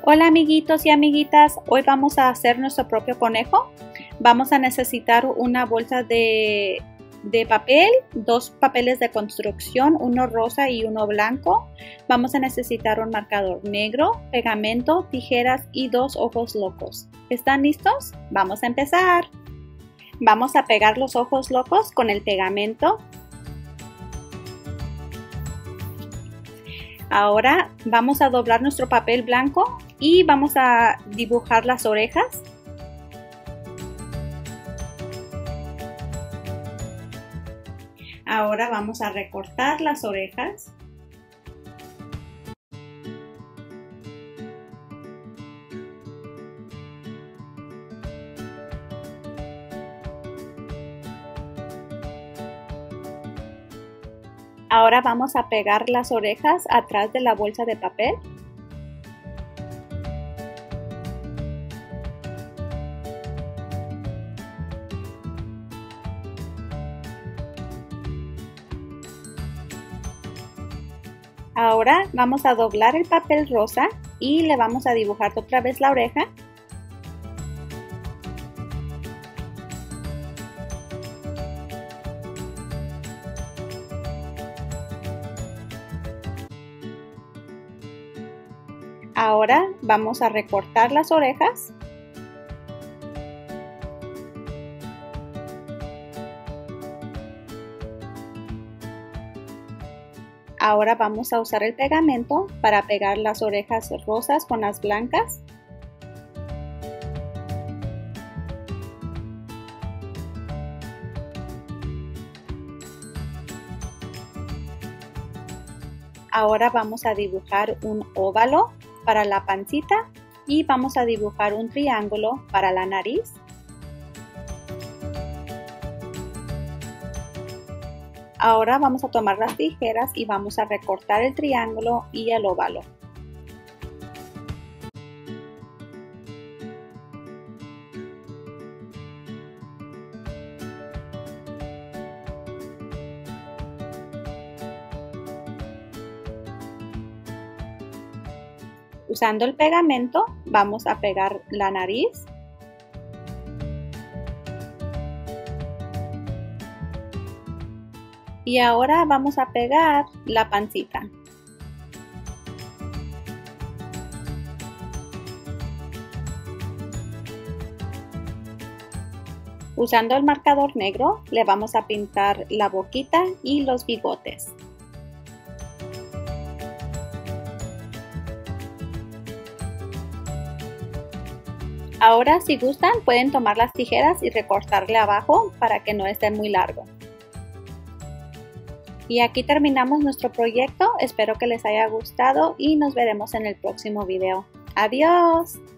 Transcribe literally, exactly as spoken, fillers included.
Hola amiguitos y amiguitas, hoy vamos a hacer nuestro propio conejo. Vamos a necesitar una bolsa de, de papel, dos papeles de construcción, uno rosa y uno blanco. Vamos a necesitar un marcador negro, pegamento, tijeras y dos ojos locos. ¿Están listos? Vamos a empezar. Vamos a pegar los ojos locos con el pegamento. Ahora vamos a doblar nuestro papel blanco y vamos a dibujar las orejas. Ahora vamos a recortar las orejas. Ahora vamos a pegar las orejas atrás de la bolsa de papel. Ahora vamos a doblar el papel rosa y le vamos a dibujar otra vez la oreja. Ahora vamos a recortar las orejas. Ahora vamos a usar el pegamento para pegar las orejas rosas con las blancas. Ahora vamos a dibujar un óvalo para la pancita y vamos a dibujar un triángulo para la nariz. Ahora vamos a tomar las tijeras y vamos a recortar el triángulo y el óvalo. Usando el pegamento vamos a pegar la nariz. Y ahora vamos a pegar la pancita. Usando el marcador negro le vamos a pintar la boquita y los bigotes. Ahora, si gustan, pueden tomar las tijeras y recortarle abajo para que no esté muy largo. Y aquí terminamos nuestro proyecto. Espero que les haya gustado y nos veremos en el próximo video. ¡Adiós!